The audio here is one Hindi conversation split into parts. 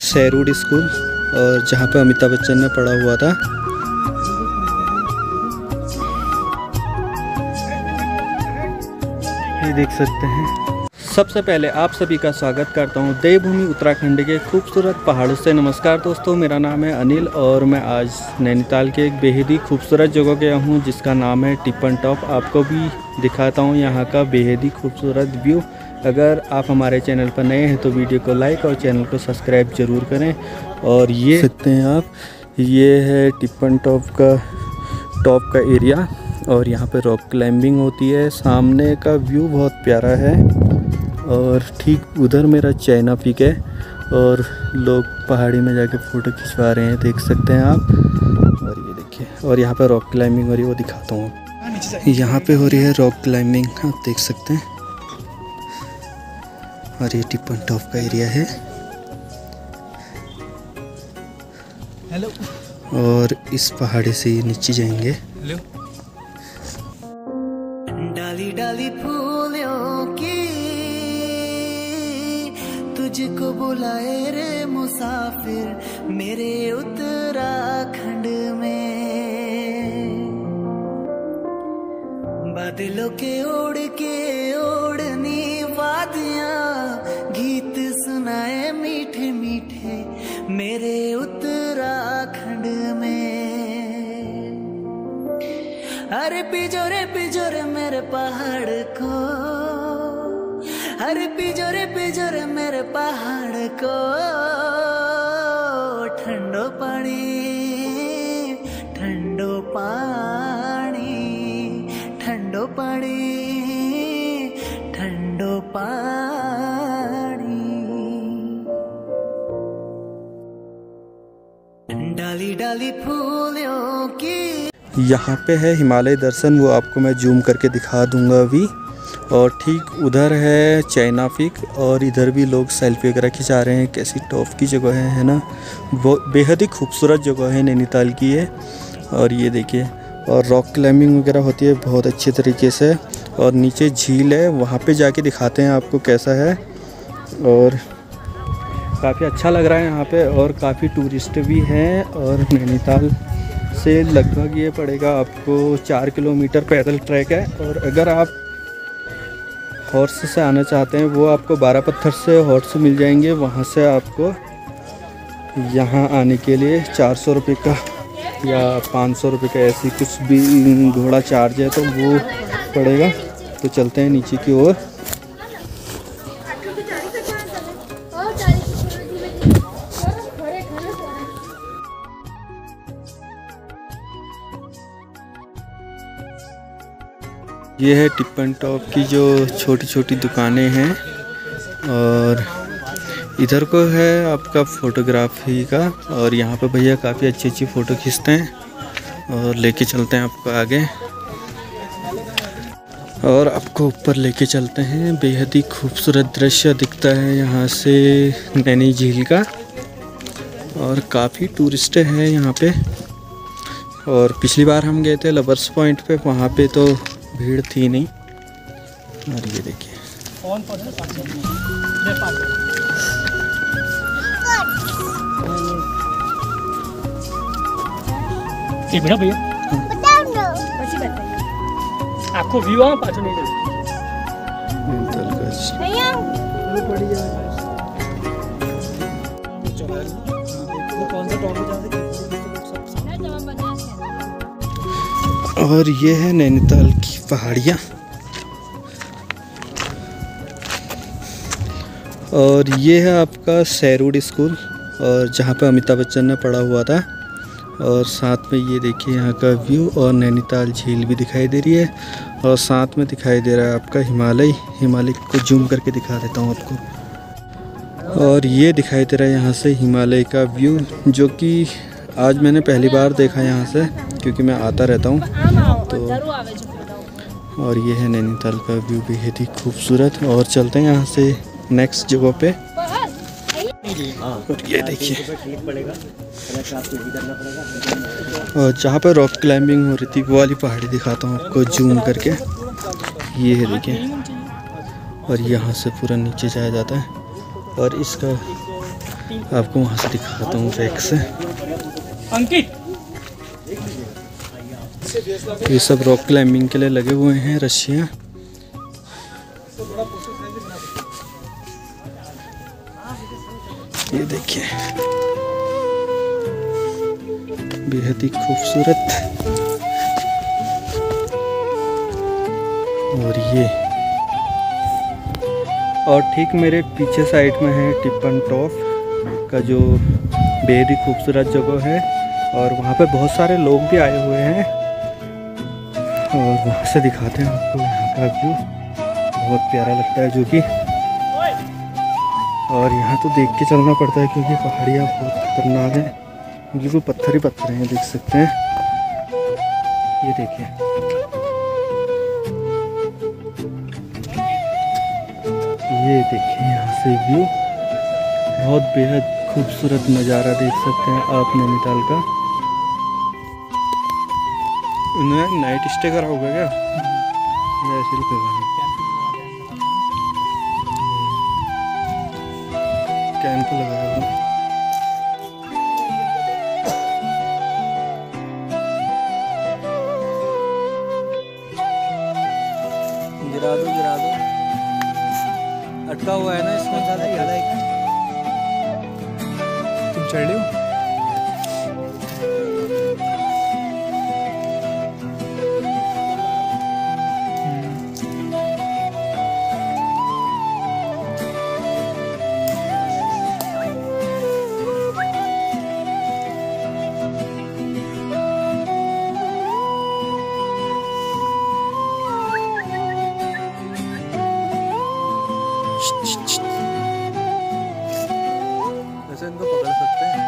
शेरवुड स्कूल और जहाँ पे अमिताभ बच्चन ने पढ़ा हुआ था। ये देख सकते हैं। सबसे पहले आप सभी का स्वागत करता हूँ देवभूमि उत्तराखंड के खूबसूरत पहाड़ों से। नमस्कार दोस्तों, मेरा नाम है अनिल और मैं आज नैनीताल के एक बेहद ही खूबसूरत जगह गया हूँ जिसका नाम है टिप्पन टॉप। आपको भी दिखाता हूँ यहाँ का बेहद ही खूबसूरत व्यू। अगर आप हमारे चैनल पर नए हैं तो वीडियो को लाइक और चैनल को सब्सक्राइब ज़रूर करें। और ये सकते हैं आप, ये है टिप्पन टॉप का एरिया और यहाँ पे रॉक क्लाइंबिंग होती है। सामने का व्यू बहुत प्यारा है और ठीक उधर मेरा चाइना पीक है और लोग पहाड़ी में जाके फ़ोटो खिंचवा रहे हैं, देख सकते हैं आप। और ये देखिए, और यहाँ पे रॉक क्लाइंबिंग हो रही है, वो दिखाता हूँ। यहाँ पे हो रही है रॉक क्लाइंबिंग, आप देख सकते हैं। और ये टिप्पन टॉप का एरिया है। हेलो। और इस पहाड़ी से ये नीचे जाएंगे। हेलो। डाली डाली फूलों की तुझको बुलाए रे मुसाफिर मेरे उत्तराखंड में। बादलों के ओढ़नी वादियां गीत सुनाए मीठे मीठे मेरे उत्तराखंड में। अरे पिजोरे मेरे पहाड़ को, अरे पिजोरे मेरे पहाड़ को। ठंडो पानी ठंडो पानी ठंडो पानी ठंडो पानी। डाली डाली फूलों की। यहाँ पे है हिमालय दर्शन, वो आपको मैं जूम करके दिखा दूंगा अभी। और ठीक उधर है चाइना पीक और इधर भी लोग सेल्फी वगैरह खिंचा रहे हैं। कैसी टॉप की जगह है ना, वो बेहद ही खूबसूरत जगह है, नैनीताल की है। और ये देखिए, और रॉक क्लाइंबिंग वगैरह होती है बहुत अच्छे तरीके से। और नीचे झील है, वहाँ पे जाके दिखाते हैं आपको कैसा है। और काफ़ी अच्छा लग रहा है यहाँ पे और काफ़ी टूरिस्ट भी हैं। और नैनीताल से लगभग ये पड़ेगा आपको 4 किलोमीटर पैदल ट्रैक है। और अगर आप हॉर्स से आना चाहते हैं, वो आपको 12 पत्थर से हॉर्स मिल जाएंगे। वहाँ से आपको यहाँ आने के लिए 400 रुपये का या 500 रुपये का ऐसी कुछ भी घोड़ा चार्ज है, तो वो पड़ेगा। तो चलते हैं नीचे की ओर। ये है टिप्पन टॉप की जो छोटी छोटी दुकानें हैं। और इधर को है आपका फ़ोटोग्राफी का। और यहाँ पे भैया काफ़ी अच्छी अच्छी फ़ोटो खींचते हैं। और लेके चलते हैं आपको आगे और आपको ऊपर लेके चलते हैं। बेहद ही खूबसूरत दृश्य दिखता है यहाँ से नैनी झील का। और काफ़ी टूरिस्ट हैं यहाँ पे। और पिछली बार हम गए थे लवर्स पॉइंट पे, वहाँ पे तो भीड़ थी नहीं। और ये देखिए, भैया आपको व्यू आ पाछो नहीं और ये है नैनीताल की पहाड़ियाँ। और ये है आपका शेरवुड स्कूल और जहाँ पे अमिताभ बच्चन ने पढ़ा हुआ था। और साथ में ये देखिए यहाँ का व्यू और नैनीताल झील भी दिखाई दे रही है। और साथ में दिखाई दे रहा है आपका हिमालय को जूम करके दिखा देता हूँ आपको। और ये दिखाई दे रहा है यहाँ से हिमालय का व्यू, जो कि आज मैंने पहली बार देखा यहाँ से, क्योंकि मैं आता रहता हूँ तो। और ये है नैनीताल का व्यू, बेहद ही खूबसूरत। और चलते हैं यहाँ से नेक्स्ट जगह पे। और ये देखिए, और जहाँ पर रॉक क्लाइंबिंग हो रही थी वो वाली पहाड़ी दिखाता हूँ आपको जूम करके। ये है देखिए, और यहाँ से पूरा नीचे जाया जाता है। और इसका आपको वहाँ से दिखाता हूँ ट्रैक से। अंकित ये सब रॉक क्लाइंबिंग के लिए लगे हुए हैं रस्सियाँ। ये देखिए बेहद ही खूबसूरत। और ठीक मेरे पीछे साइड में है टिप्पन टॉप का जो बेहद ही खूबसूरत जगह है, और वहाँ पे बहुत सारे लोग भी आए हुए हैं। और वहाँ से दिखाते हैं आपको यहाँ का व्यू, बहुत प्यारा लगता है जो कि। और यहाँ तो देख के चलना पड़ता है क्योंकि पहाड़ियाँ बहुत खतरनाक हैं, बिल्कुल पत्थर ही पत्थर हैं, देख सकते हैं। ये देखिए यहाँ से व्यू, बहुत बेहद खूबसूरत नज़ारा देख सकते हैं आप नैनीताल का। उन्हें नाइट स्टे करा होगा क्या या ऐसे रुकेगा? कैंप लगाया होगा। गिरा दो अटका हुआ है ना इसमें, ज़्यादा ही तुम चढ़ रहे हो। वैसे इनको पकड़ सकते हैं।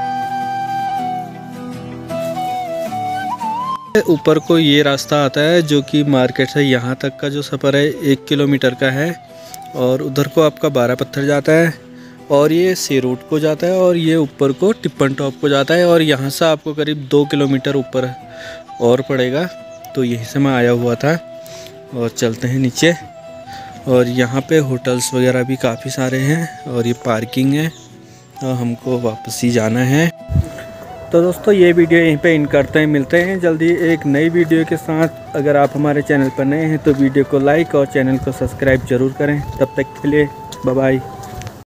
ऊपर को ये रास्ता आता है जो कि मार्केट से यहाँ तक का जो सफ़र है 1 किलोमीटर का है, और उधर को आपका 12 पत्थर जाता है, और ये सेरोट को जाता है, और ये ऊपर को टिप्पन टॉप को जाता है, और यहाँ से आपको करीब 2 किलोमीटर ऊपर और पड़ेगा। तो यहीं से मैं आया हुआ था। और चलते हैं नीचे, और यहाँ पे होटल्स वगैरह भी काफ़ी सारे हैं, और ये पार्किंग है, और हमको वापस ही जाना है। तो दोस्तों ये वीडियो यहीं पे इन करते हैं, मिलते हैं जल्दी एक नई वीडियो के साथ। अगर आप हमारे चैनल पर नए हैं तो वीडियो को लाइक और चैनल को सब्सक्राइब ज़रूर करें। तब तक के लिए बाय बाय।